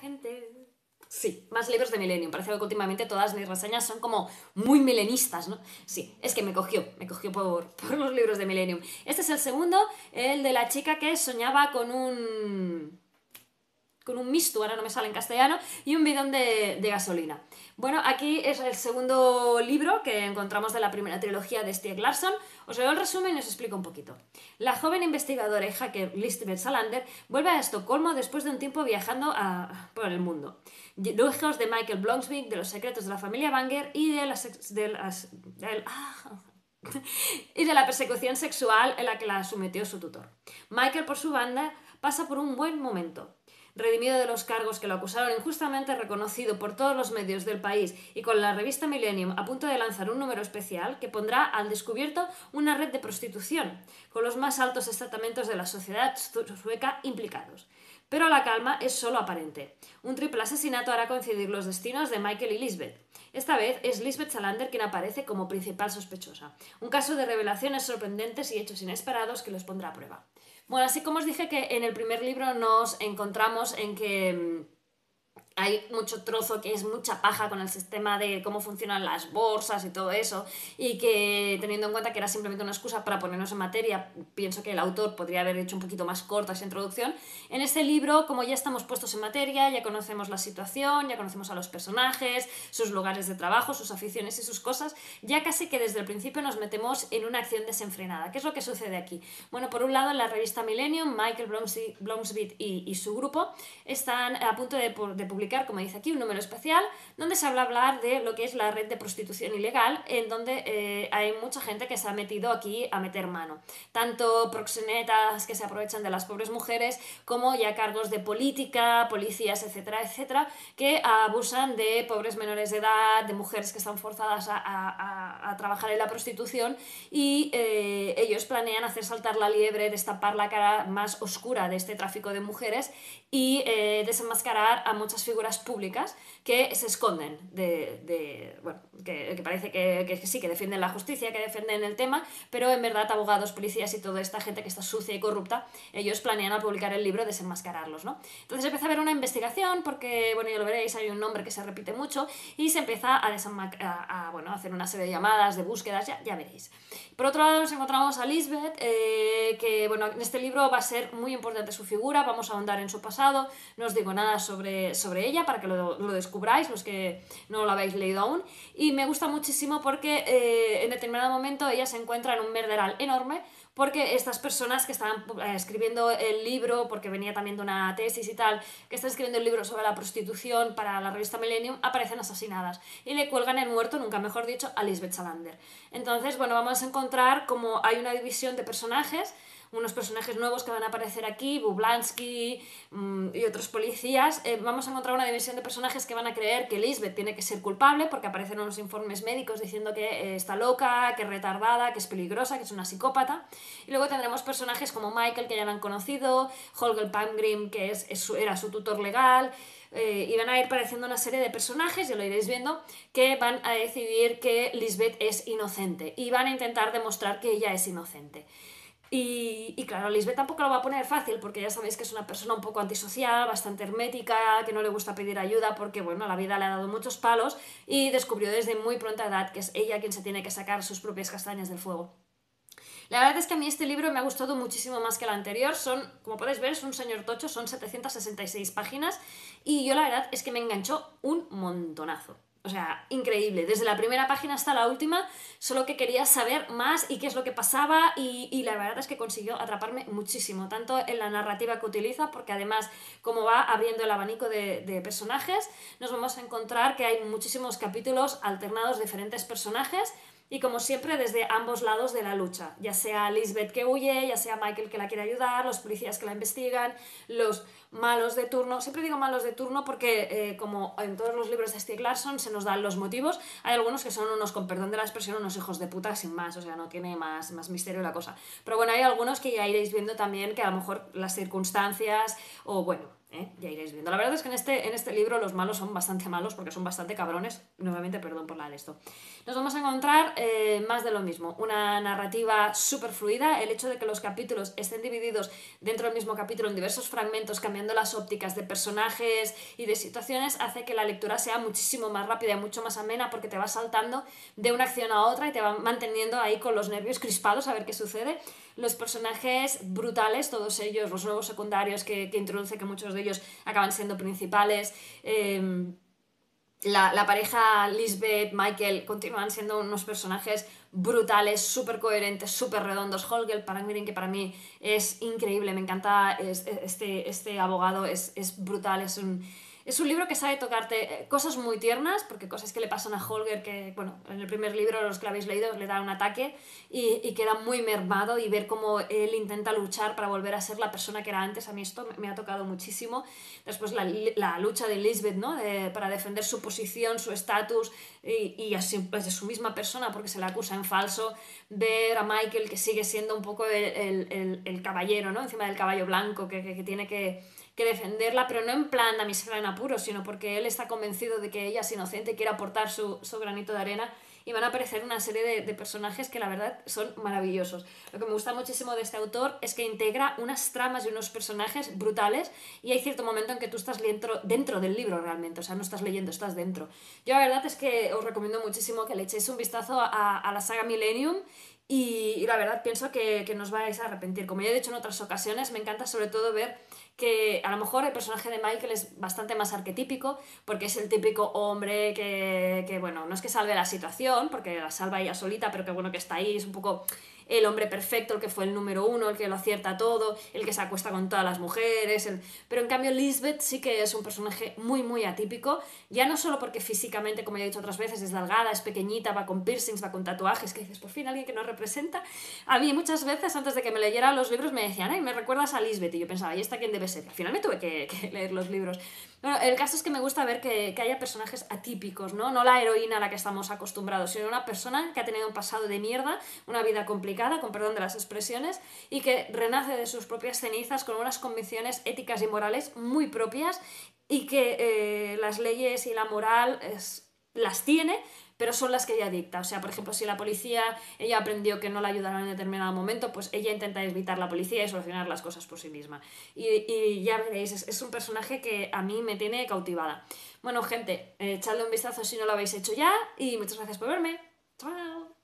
gente. Sí, más libros de Millennium. Parece que últimamente todas mis reseñas son como muy milenistas, ¿no? Sí, es que me cogió por los libros de Millennium. Este es el segundo, el de la chica que soñaba con un misto, ahora no me sale en castellano, y un bidón de gasolina. Bueno, aquí es el segundo libro que encontramos de la primera trilogía de Stieg Larsson. Os leo el resumen y os explico un poquito. La joven investigadora y hacker Lisbeth Salander vuelve a Estocolmo después de un tiempo viajando por el mundo. Lejos de Michael Blomsvik, de los secretos de la familia Banger y de la persecución sexual en la que la sometió su tutor. Michael, por su banda, pasa por un buen momento. Redimido de los cargos que lo acusaron injustamente, reconocido por todos los medios del país y con la revista Millennium a punto de lanzar un número especial que pondrá al descubierto una red de prostitución, con los más altos estamentos de la sociedad sueca implicados. Pero la calma es solo aparente. Un triple asesinato hará coincidir los destinos de Michael y Lisbeth. Esta vez es Lisbeth Salander quien aparece como principal sospechosa. Un caso de revelaciones sorprendentes y hechos inesperados que los pondrá a prueba. Bueno, así como os dije que en el primer libro nos encontramos en que hay mucho trozo que es mucha paja con el sistema de cómo funcionan las bolsas y todo eso, y que teniendo en cuenta que era simplemente una excusa para ponernos en materia, pienso que el autor podría haber hecho un poquito más corta esa introducción. En este libro, como ya estamos puestos en materia, ya conocemos la situación, ya conocemos a los personajes, sus lugares de trabajo, sus aficiones y sus cosas, ya casi que desde el principio nos metemos en una acción desenfrenada. ¿Qué es lo que sucede aquí? Bueno, por un lado, en la revista Millennium, Michael Blomsvik y su grupo están a punto de publicar, como dice aquí, un número especial donde se hablar de lo que es la red de prostitución ilegal, en donde hay mucha gente que se ha metido aquí a meter mano, tanto proxenetas que se aprovechan de las pobres mujeres, como ya cargos de política, policías, etcétera, etcétera, que abusan de pobres menores de edad, de mujeres que están forzadas a trabajar en la prostitución, y ellos planean hacer saltar la liebre, destapar la cara más oscura de este tráfico de mujeres y desenmascarar a muchas figuras públicas que se esconden bueno, que parece que sí, que defienden la justicia, que defienden el tema, pero en verdad abogados, policías y toda esta gente que está sucia y corrupta, ellos planean al publicar el libro desenmascararlos, ¿no? Entonces empieza a haber una investigación porque, bueno, ya lo veréis, hay un nombre que se repite mucho y se empieza a hacer una serie de llamadas, de búsquedas, ya veréis. Por otro lado nos encontramos a Lisbeth, que, bueno, en este libro va a ser muy importante su figura, vamos a ahondar en su pasado, no os digo nada sobre ella para que lo descubráis, los que no lo habéis leído aún, y me gusta muchísimo porque en determinado momento ella se encuentra en un merderal enorme porque estas personas que estaban escribiendo el libro, porque venía también de una tesis y tal, que están escribiendo el libro sobre la prostitución para la revista Millennium, aparecen asesinadas y le cuelgan el muerto, nunca mejor dicho, a Lisbeth Salander. Entonces, bueno, vamos a encontrar como hay una división de personajes, unos personajes nuevos que van a aparecer aquí, Bublansky y otros policías. Vamos a encontrar una división de personajes que van a creer que Lisbeth tiene que ser culpable porque aparecen unos informes médicos diciendo que está loca, que es retardada, que es peligrosa, que es una psicópata. Y luego tendremos personajes como Michael, que ya lo han conocido, Holger Palmgrim, que era su tutor legal, y van a ir apareciendo una serie de personajes, ya lo iréis viendo, que van a decidir que Lisbeth es inocente y van a intentar demostrar que ella es inocente. Y claro, Lisbeth tampoco lo va a poner fácil porque ya sabéis que es una persona un poco antisocial, bastante hermética, que no le gusta pedir ayuda porque, bueno, la vida le ha dado muchos palos y descubrió desde muy pronta edad que es ella quien se tiene que sacar sus propias castañas del fuego. La verdad es que a mí este libro me ha gustado muchísimo más que el anterior. Como podéis ver, es un señor tocho, son 766 páginas y yo la verdad es que me enganchó un montonazo. O sea, increíble. Desde la primera página hasta la última, solo que quería saber más y qué es lo que pasaba y la verdad es que consiguió atraparme muchísimo, tanto en la narrativa que utiliza, porque además, como va abriendo el abanico de personajes, nos vamos a encontrar que hay muchísimos capítulos alternados de diferentes personajes y como siempre desde ambos lados de la lucha, ya sea Lisbeth que huye, ya sea Michael que la quiere ayudar, los policías que la investigan, los malos de turno. Siempre digo malos de turno porque como en todos los libros de Stieg Larsson se nos dan los motivos, hay algunos que son unos, con perdón de la expresión, unos hijos de puta sin más, o sea, no tiene más misterio la cosa. Pero bueno, hay algunos que ya iréis viendo también que a lo mejor las circunstancias o bueno, Ya iréis viendo. La verdad es que en este libro los malos son bastante malos porque son bastante cabrones. Nuevamente, perdón por la de esto. Nos vamos a encontrar más de lo mismo. Una narrativa súper fluida. El hecho de que los capítulos estén divididos dentro del mismo capítulo en diversos fragmentos, cambiando las ópticas de personajes y de situaciones, hace que la lectura sea muchísimo más rápida y mucho más amena porque te va saltando de una acción a otra y te va manteniendo ahí con los nervios crispados a ver qué sucede. Los personajes brutales, todos ellos, los nuevos secundarios que introduce, que muchos de ellos acaban siendo principales. La pareja Lisbeth, Michael, continúan siendo unos personajes brutales, súper coherentes, súper redondos. Holger Parangrin, que para mí es increíble, me encanta, este abogado es brutal, es un libro que sabe tocarte cosas muy tiernas, porque cosas que le pasan a Holger, que, bueno, en el primer libro, los que lo habéis leído, le da un ataque y queda muy mermado, y ver cómo él intenta luchar para volver a ser la persona que era antes, a mí esto me ha tocado muchísimo. Después la lucha de Lisbeth, ¿no? Para defender su posición, su estatus y así, pues, de su misma persona, porque se le acusa en falso. Ver a Michael, que sigue siendo un poco el caballero, ¿no? Encima del caballo blanco, que tiene que defenderla, pero no en plan damisela en apuros, sino porque él está convencido de que ella es inocente y quiere aportar su granito de arena, y van a aparecer una serie de personajes que la verdad son maravillosos. Lo que me gusta muchísimo de este autor es que integra unas tramas y unos personajes brutales, y hay cierto momento en que tú estás dentro del libro realmente, o sea, no estás leyendo, estás dentro. Yo la verdad es que os recomiendo muchísimo que le echéis un vistazo a la saga Millennium, y la verdad pienso que no os vais a arrepentir. Como ya he dicho en otras ocasiones, me encanta sobre todo ver que a lo mejor el personaje de Michael es bastante más arquetípico, porque es el típico hombre que bueno, no es que salve la situación, porque la salva ella solita, pero que bueno, que está ahí, es un poco el hombre perfecto, el que fue el número uno, el que lo acierta todo, el que se acuesta con todas las mujeres, pero en cambio Lisbeth sí que es un personaje muy, muy atípico, ya no solo porque físicamente, como ya he dicho otras veces, es delgada, es pequeñita, va con piercings, va con tatuajes, que dices, por fin alguien que nos representa. A mí muchas veces, antes de que me leyera los libros, me decían, ay, me recuerdas a Lisbeth, y yo pensaba, ¿y esta quién debe ser? Al final me tuve que leer los libros. Bueno, el caso es que me gusta ver que haya personajes atípicos, ¿no? No la heroína a la que estamos acostumbrados, sino una persona que ha tenido un pasado de mierda, una vida complicada, con perdón de las expresiones, y que renace de sus propias cenizas con unas convicciones éticas y morales muy propias, y que las leyes y la moral las tiene, pero son las que ella dicta. O sea, por ejemplo, si la policía, ella aprendió que no la ayudaron en determinado momento, pues ella intenta evitar la policía y solucionar las cosas por sí misma. Y ya veréis, es un personaje que a mí me tiene cautivada. Bueno, gente, echadle un vistazo si no lo habéis hecho ya, y muchas gracias por verme. ¡Chao!